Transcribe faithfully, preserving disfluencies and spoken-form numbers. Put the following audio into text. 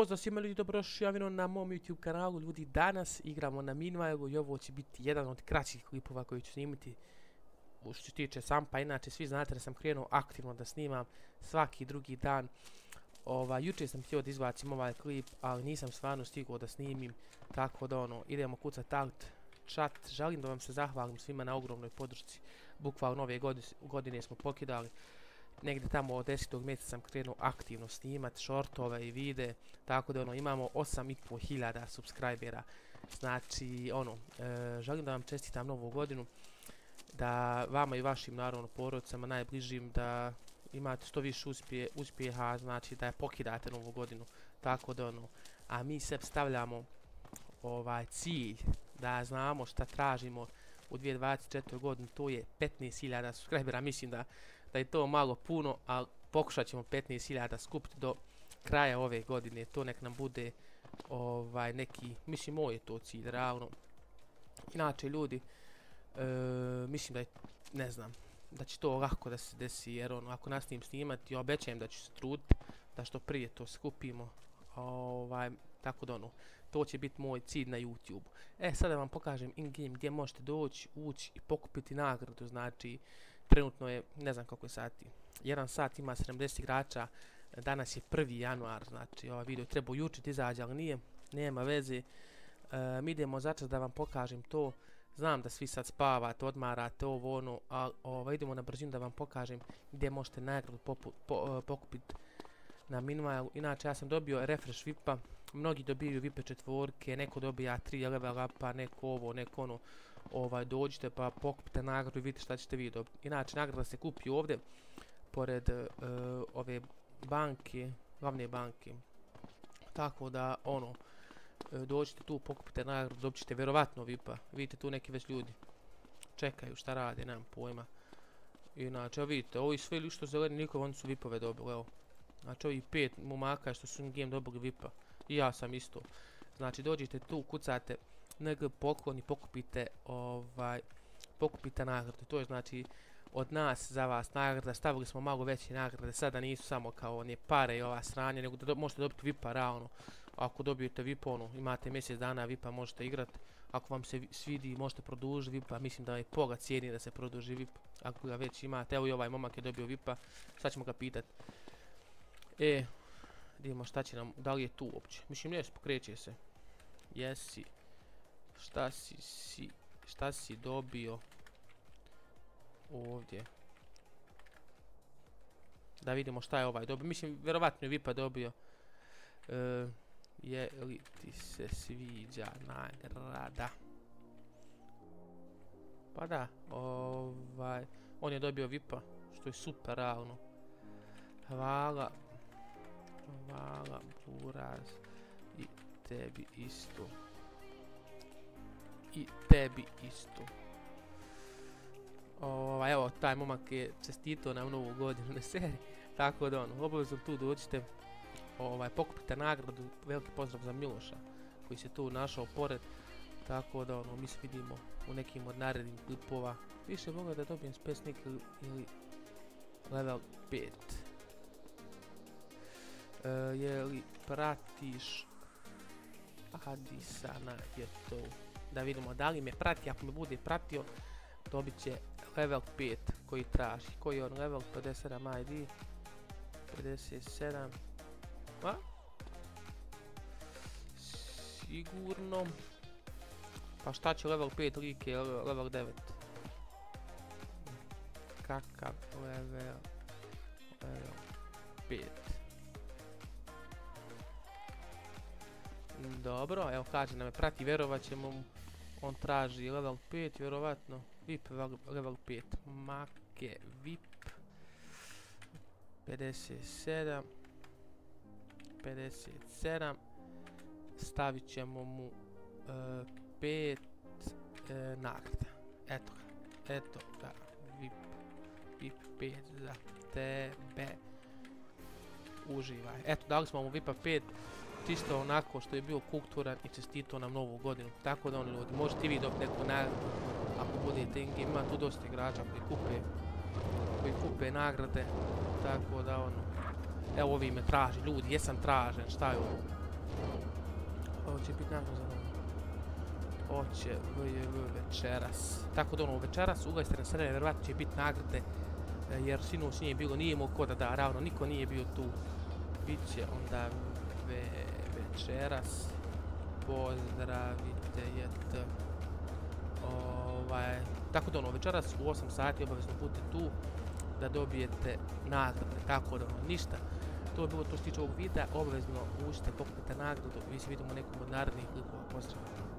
Pozdrav svima ljudi, dobrodošli na mom YouTube kanalu. Ljudi, danas igramo na Minvailu i ovo će biti jedan od kraćih klipova koji ću snimiti što se tiče Sampa. Inače, svi znate da sam krenuo aktivno da snimam svaki drugi dan. Ova, juče sam htio da izbacim ovaj klip, ali nisam stvarno stigao da snimim, tako da ono, idemo kucat alt chat. Želim da vam se zahvalim svima na ogromnoj podršci. Bukvalno nove godine smo pokidali. Negdje tamo od desetog mjeseca sam krenuo aktivno snimat shortove i vide, tako da ono, imamo osam i pol hiljada subscribera. Znači, ono, e, želim da vam čestitam novu godinu, da vama i vašim naravno porodicama najbližim da imate što više uspje, uspjeha, znači da je pokidate novu godinu, tako da ono, a mi se stavljamo ovaj cilj da znamo šta tražimo u dvije tisuće dvadeset četvrtoj godini, to je petnaest hiljada subscribera. Mislim da da je to malo puno, ali pokušat ćemo petnaest hiljada skupiti do kraja ove godine. To nek nam bude ovaj neki, mislim moj je to cilj, realno. Inače ljudi, e, mislim da je, ne znam, da će to lako da se desi, jer ono, ako nastavim snimati, obećajem da ću se truditi da što prije to skupimo. Ovaj, tako da ono, to će biti moj cilj na YouTube. E, sada vam pokažem in-game gdje možete doći, ući i pokupiti nagradu. Znači, trenutno je, ne znam koliko je sati, jedan sat ima sedamdeset igrača, danas je prvi januar, znači ovaj video treba juče izađe, ali nije, nema veze. E, mi idemo začas da vam pokažem to. Znam da svi sad spavate, odmarate, ovo ono, ali ovaj, idemo na brzinu da vam pokažem gdje možete nagradu po, po, pokupiti na Minvailu. Inače, ja sam dobio refresh vipa, mnogi dobiju vipe četvorke, neko dobija tri level upa, neko ovo, neko ono. Ovaj, dođite pa pokupite nagradu i vidite šta ćete vi dobiti. Inače, nagrada se kupi ovdje, pored uh, ove banke, glavne banke. Tako da, ono, uh, dođite tu, pokupite nagradu, dobit ćete vjerovatno vipa. Vidite tu neki već ljudi čekaju šta rade, nemam pojma. Inače, evo vidite, ovi svi što zeleni nikovi, oni su vipove dobili, evo. Znači, ovi pet momaka što su in game dobili vipa. I ja sam isto. Znači, dođite tu, kucate N G poklon i pokupite ovaj pokupite nagrade. To je znači od nas za vas nagrada. Stavili smo malo veće nagrade, sada nisu samo kao one pare i ova sranja, nego da do, možete dobiti vipa realno. Ako dobijete vipa, ono, imate mjesec dana vipa, možete igrati. Ako vam se svidi, možete produžiti vipa. Mislim da je pola cijeni da se produži vipa, ako ga već imate. Evo i ovaj momak je dobio vipa, sad ćemo ga pitati. E, vidimo šta će nam, da li je tu uopće. Mislim, ne, pokreće se. Jesi. Šta si, si, šta si dobio ovdje? Da vidimo šta je ovaj dobio. Mislim, vjerovatno je vipa dobio. E, je li ti se sviđa nagrada? Pa da, ovaj, on je dobio vipa, što je super realno. Hvala, hvala Buraz i tebi isto. I tebi isto. Ovaj, evo, taj momak je čestitao nam novu godinu na seriji. Tako da ono, obavezno tu dođite. Ovaj, pokupite nagradu. Veliki pozdrav za Miloša koji se tu našao pored. Tako da ono, mi se vidimo u nekim od narednih klipova. Više mogu da dobijem Space Sneak ili level pet. E, je li pratiš Adisana je to? Da vidimo da li me prati. Ako me bude pratio, dobit će level pet koji traži. Koji je on level? pedeset sedam I D. pedeset sedam. A? Sigurno. Pa šta će level pet, lik je level devet. Kakav level? Level pet. Dobro, evo kaže da me prati, vjerovat ćemo mu. On traži level pet, vjerovatno. Vip level pet. Make Vip. pedeset sedam. pedeset sedam. Stavit ćemo mu uh, pet uh, nagrada. Eto ga. Eto ga. Vip. Vip pet za tebe. Uživaj. Eto, dali smo mu Vipa pet. Čisto onako što je bio kulturan i čestito nam novu godinu. Tako da oni ljudi, možete i vi dobiti neku nagradu ako budete in-game. Ima tu dosta igrača koji kupe koji kupe nagrade. Tako da ono, evo ovi me traži, ljudi, jesam tražen, šta je ovo? Ovo će biti nagrada za novo. Oće V J V večeras. Tako da ono večeras ugajste na srede, vjerovatno će biti nagrade. Jer sinoć nije bilo, nije imao ko da da, ravno niko nije bio tu. Biće onda ve, večeras. Pozdravite jete. Ovaj, tako da ono večeras u osam sati obavezno budete tu da dobijete nagrade. Tako da ono ništa. To je bilo to što se tiče ovog videa, obavezno uđite, pokupite nagradu, vi se vidimo u nekom od narednih klipova. Pozdrav!